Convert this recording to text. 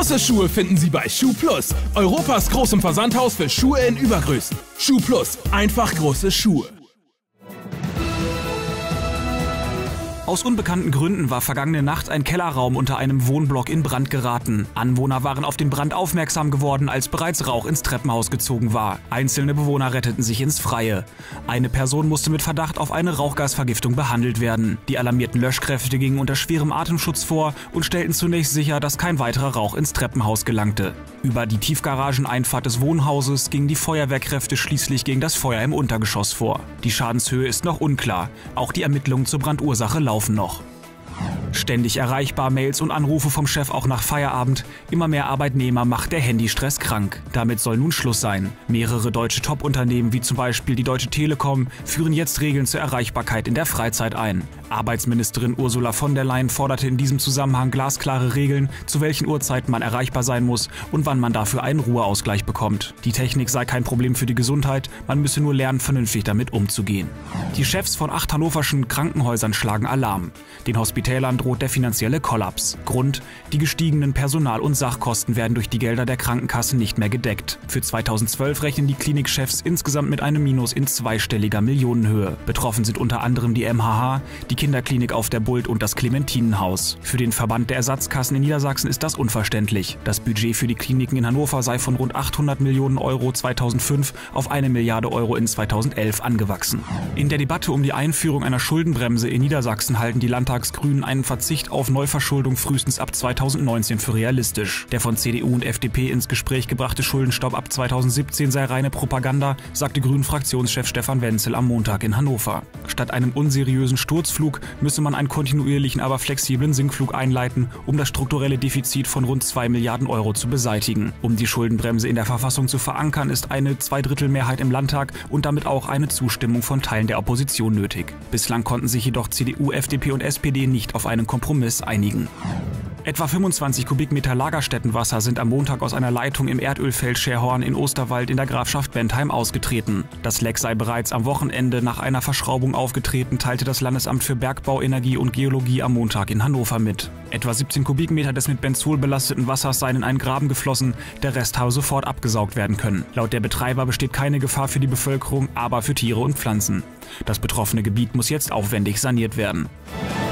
Große Schuhe finden Sie bei SchuhPlus, Europas großem Versandhaus für Schuhe in Übergrößen. SchuhPlus, einfach große Schuhe. Aus unbekannten Gründen war vergangene Nacht ein Kellerraum unter einem Wohnblock in Brand geraten. Anwohner waren auf den Brand aufmerksam geworden, als bereits Rauch ins Treppenhaus gezogen war. Einzelne Bewohner retteten sich ins Freie. Eine Person musste mit Verdacht auf eine Rauchgasvergiftung behandelt werden. Die alarmierten Löschkräfte gingen unter schwerem Atemschutz vor und stellten zunächst sicher, dass kein weiterer Rauch ins Treppenhaus gelangte. Über die Tiefgarageneinfahrt des Wohnhauses gingen die Feuerwehrkräfte schließlich gegen das Feuer im Untergeschoss vor. Die Schadenshöhe ist noch unklar. Auch die Ermittlungen zur Brandursache laufen noch. Ständig erreichbar, Mails und Anrufe vom Chef auch nach Feierabend. Immer mehr Arbeitnehmer macht der Handystress krank. Damit soll nun Schluss sein. Mehrere deutsche Top-Unternehmen, wie zum Beispiel die Deutsche Telekom, führen jetzt Regeln zur Erreichbarkeit in der Freizeit ein. Arbeitsministerin Ursula von der Leyen forderte in diesem Zusammenhang glasklare Regeln, zu welchen Uhrzeiten man erreichbar sein muss und wann man dafür einen Ruheausgleich bekommt. Die Technik sei kein Problem für die Gesundheit, man müsse nur lernen, vernünftig damit umzugehen. Die Chefs von 8 hannoverschen Krankenhäusern schlagen Alarm. Den Hospitälern droht der finanzielle Kollaps. Grund: die gestiegenen Personal- und Sachkosten werden durch die Gelder der Krankenkassen nicht mehr gedeckt. Für 2012 rechnen die Klinikchefs insgesamt mit einem Minus in zweistelliger Millionenhöhe. Betroffen sind unter anderem die MHH, die Kinderklinik auf der Bult und das Clementinenhaus. Für den Verband der Ersatzkassen in Niedersachsen ist das unverständlich. Das Budget für die Kliniken in Hannover sei von rund 800 Millionen Euro 2005 auf 1 Milliarde Euro in 2011 angewachsen. In der Debatte um die Einführung einer Schuldenbremse in Niedersachsen halten die Landtagsgrünen einen Verzicht auf Neuverschuldung frühestens ab 2019 für realistisch. Der von CDU und FDP ins Gespräch gebrachte Schuldenstopp ab 2017 sei reine Propaganda, sagte Grünen-Fraktionschef Stefan Wenzel am Montag in Hannover. Statt einem unseriösen Sturzflug müsse man einen kontinuierlichen, aber flexiblen Sinkflug einleiten, um das strukturelle Defizit von rund 2 Milliarden Euro zu beseitigen. Um die Schuldenbremse in der Verfassung zu verankern, ist eine Zweidrittelmehrheit im Landtag und damit auch eine Zustimmung von Teilen der Opposition nötig. Bislang konnten sich jedoch CDU, FDP und SPD nicht auf einen Kompromiss einigen. Etwa 25 Kubikmeter Lagerstättenwasser sind am Montag aus einer Leitung im Erdölfeld Scherhorn in Osterwald in der Grafschaft Bentheim ausgetreten. Das Leck sei bereits am Wochenende nach einer Verschraubung aufgetreten, teilte das Landesamt für Bergbau, Energie und Geologie am Montag in Hannover mit. Etwa 17 Kubikmeter des mit Benzol belasteten Wassers seien in einen Graben geflossen, der Rest habe sofort abgesaugt werden können. Laut der Betreiber besteht keine Gefahr für die Bevölkerung, aber für Tiere und Pflanzen. Das betroffene Gebiet muss jetzt aufwendig saniert werden.